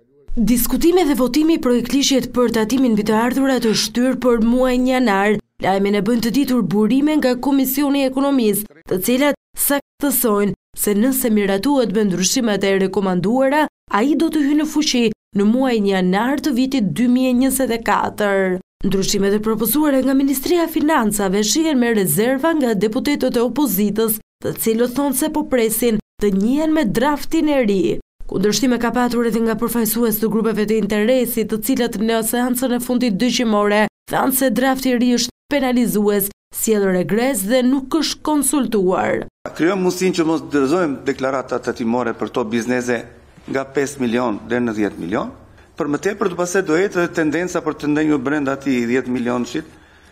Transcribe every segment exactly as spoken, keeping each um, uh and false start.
Diskutime dhe votimi i projektligjit për tatimin mbi të ardhurat është shtyrë për muajin janar. Lajmin e bën të ditur burime nga Komisioni i Ekonomisë, të cilat saktësojnë se nëse miratuhet me ndryshimet e rekomanduara, ai do të hyjë në fuqi në muajin janar të vitit dy mijë e njëzet e katër. Ndryshimet e propozuara nga Ministria e Financave shihen me rezerva nga deputetët e opozitës, të cilët thonë se po presin të njihen me draftin e ri. Kundërshtime ka patur edhe nga përfaqësues të grupeve të interesit, të cilat në seancën e fundit dyqimore thanë se drafti i ri është penalizues, sjell regres dhe nuk është konsultuar. Krijojmë mundësinë që mos dorëzojmë deklarata tatimore për to biznese nga pesë milion deri në dhjetë milion. Për më tepër të pastaj do jetë tendenca për të ndenjur brenda atij dhjetë milionshit,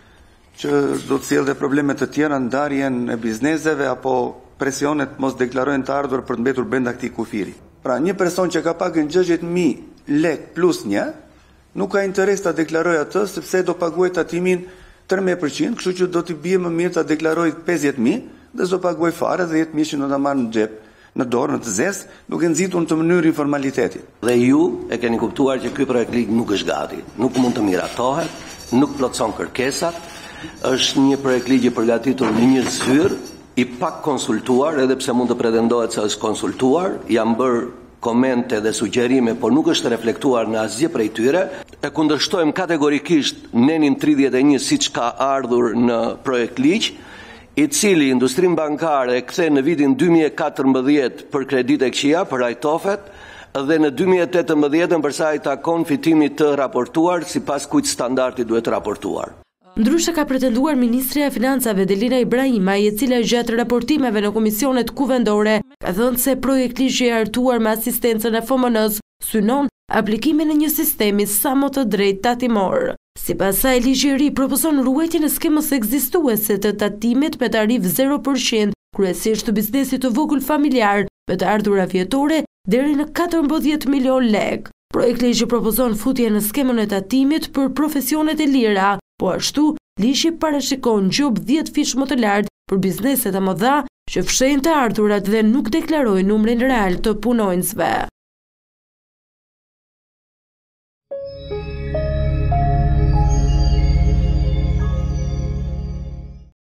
që do të sjellë probleme të tjera, ndarjen e bizneseve apo presionet mos deklarojnë të ardhur për të mbetur brenda këtij kufiri. Pra, një person që ka pagën gjashtëdhjetë mijë lek plus një, nuk ka interes ta deklarojë atë sepse do paguajë tatimin tridhjetë përqind, kështu që do t'i bie më mirë ta deklarojë pesëdhjetë mijë dhe s'do paguajë fare dhe dhjetë mijë që do ta marrë në xhep, në dorë, në të zezë, duke nxitur në të mënyrë informaliteti. Dhe ju e keni kuptuar që ky projekt ligj nuk është gati, nuk mund të miratohet, nuk plotson kërkesat, është një projekt ligj i përgatitur në një zyrë, i pak konsultuar, edhe pse mund të pretendohet se është konsultuar, janë bërë komente dhe sugjerime, por nuk është reflektuar në asgjë prej tyre. E kundërshtojmë kategorikisht nenin tridhjetë e një siç ka ardhur në projekt ligj, i cili industrinë bankare e kthe në vitin dy mijë e katërmbëdhjetë për kredite këqija, për rajtofet, dhe në dy mijë e tetëmbëdhjetë për sa i takon fitimit të raportuar, sipas kujt standardi duhet raportuar. Ndryshe ka pretenduar Ministria e Financave Delina Ibrahimaj, e cila gjatë raportimeve në komisionet kuvendore ka thënë se projekt ligji i hartuar me asistencën e F M N-s synon aplikimin e një sistemi sa më të drejtë tatimor. Sipas saj, ligji i ri propozon ruajtjen e skemës ekzistuese të tatimit me tarifë zero përqind, kryesisht të biznesit të vogël familjar, me të ardhura vjetore deri në katërmbëdhjetë milion lek. Projekt ligji propozon futje në skemën e tatimit për profesionet e lira, po ashtu, ligji parashikon gjop dhjetë fish më të lartë për bizneset e mëdha që fshehin të ardhurat dhe nuk deklarojnë numrin real të punonjësve.